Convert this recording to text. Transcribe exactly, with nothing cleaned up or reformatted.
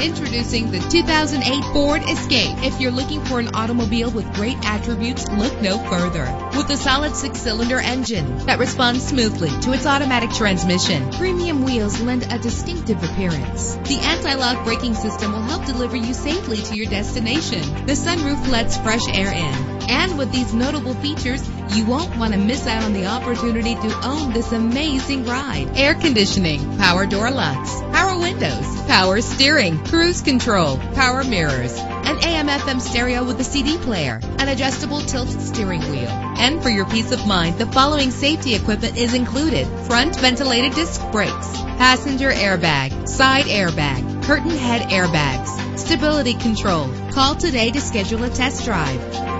Introducing the two thousand eight Ford Escape. If you're looking for an automobile with great attributes, look no further. With a solid six-cylinder engine that responds smoothly to its automatic transmission, premium wheels lend a distinctive appearance. The anti-lock braking system will help deliver you safely to your destination. The sunroof lets fresh air in. And with these notable features, you won't want to miss out on the opportunity to own this amazing ride. Air conditioning, power door locks, power windows, power steering, cruise control, power mirrors, an A M F M stereo with a C D player, an adjustable tilt steering wheel. And for your peace of mind, the following safety equipment is included: front ventilated disc brakes, passenger airbag, side airbag, curtain head airbags, stability control. Call today to schedule a test drive.